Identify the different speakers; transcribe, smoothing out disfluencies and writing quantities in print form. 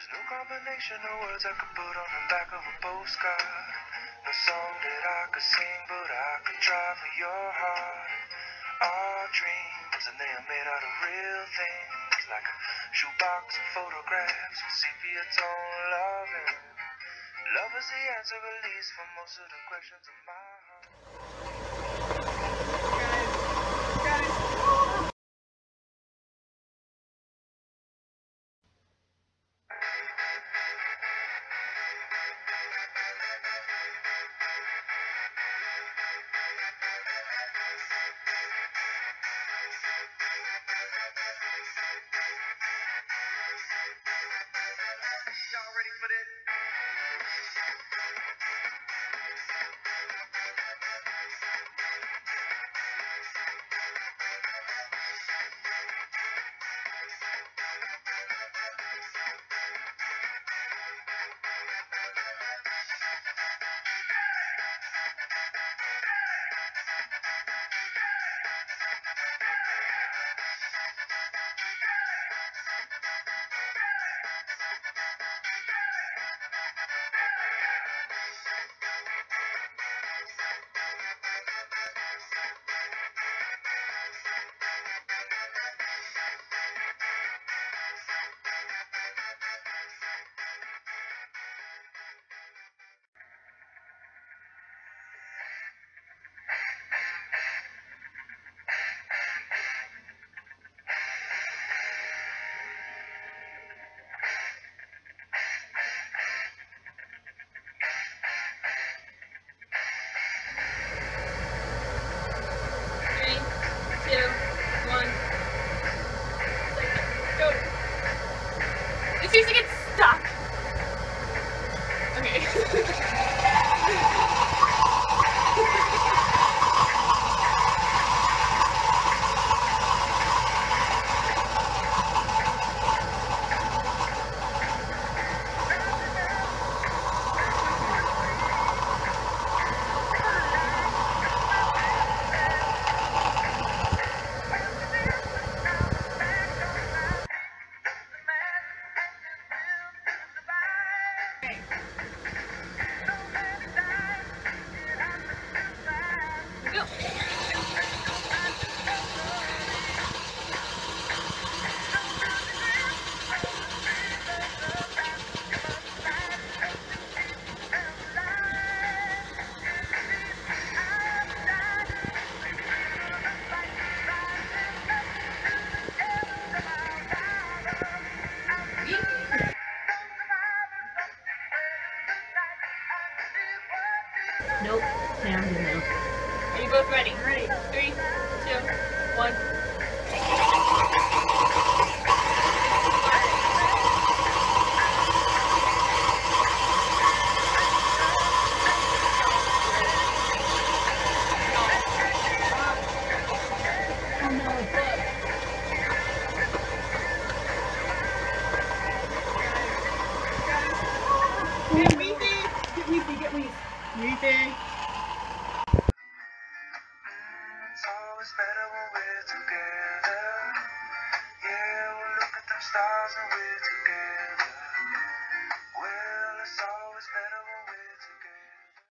Speaker 1: no combination of words I could put on the back of a postcard. No song that I could sing, but I could try for your heart. Our dreams, and they are made out of real things, like a shoebox of photographs with sepia tone loving. Love is the answer, at least, for most of the questions of my heart. Y'all ready for this?
Speaker 2: It seems to get stuck.